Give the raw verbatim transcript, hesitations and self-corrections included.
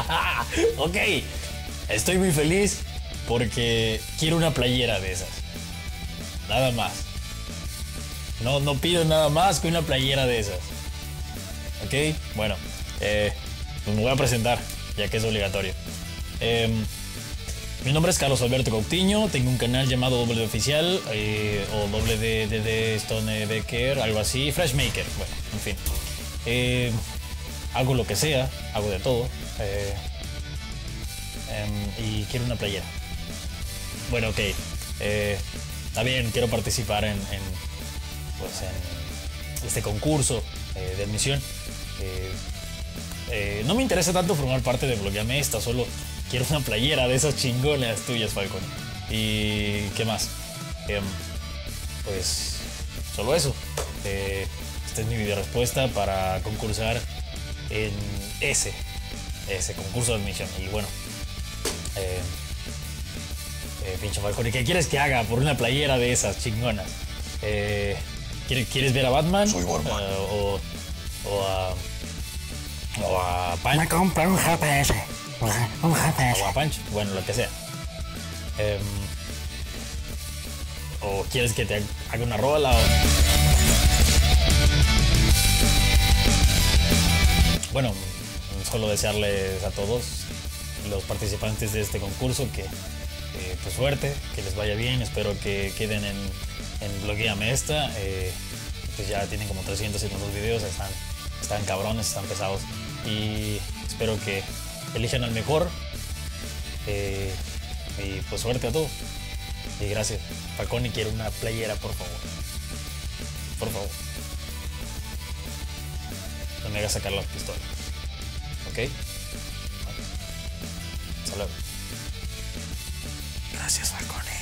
Ok, estoy muy feliz porque quiero una playera de esas. Nada más. No, no pido nada más que una playera de esas. Ok, bueno, eh, pues me voy a presentar, ya que es obligatorio. Eh, mi nombre es Carlos Alberto Coutinho, tengo un canal llamado Doble D Oficial, eh, o Doble D D D Stone Becker, algo así, Freshmaker, bueno, en fin. Eh, hago lo que sea, hago de todo, eh, eh, y quiero una playera. Bueno, ok, eh, está bien, quiero participar en, en, pues en este concurso eh, de admisión. Eh, eh, no me interesa tanto formar parte de Blogueame Esta, solo quiero una playera de esas chingonas tuyas, Falcon. ¿Y qué más? Eh, pues solo eso. Eh, esta es mi video respuesta para concursar en ese, ese concurso de admisión. Y bueno, eh, eh, pinche Falcon, ¿y qué quieres que haga por una playera de esas chingonas? Eh, ¿quieres, ¿Quieres ver a Batman? Soy Batman. Uh, o, o a... O a Punch. Me compré un G P S. Un G P S. O a Punch. Bueno, lo que sea. Eh, o quieres que te haga una rola o... Bueno, solo desearles a todos los participantes de este concurso que, eh, pues suerte, que les vaya bien. Espero que queden en, en Blogueame Esta. Eh, pues ya tienen como trescientos setenta y dos videos, están, están cabrones, están pesados. Y espero que elijan al mejor. Eh, y pues suerte a todos. Y gracias. Falconi, quiero una playera, por favor. Por favor. No me hagas sacar la pistola. ¿Ok? Bueno. Hasta luego. Gracias, Falcone.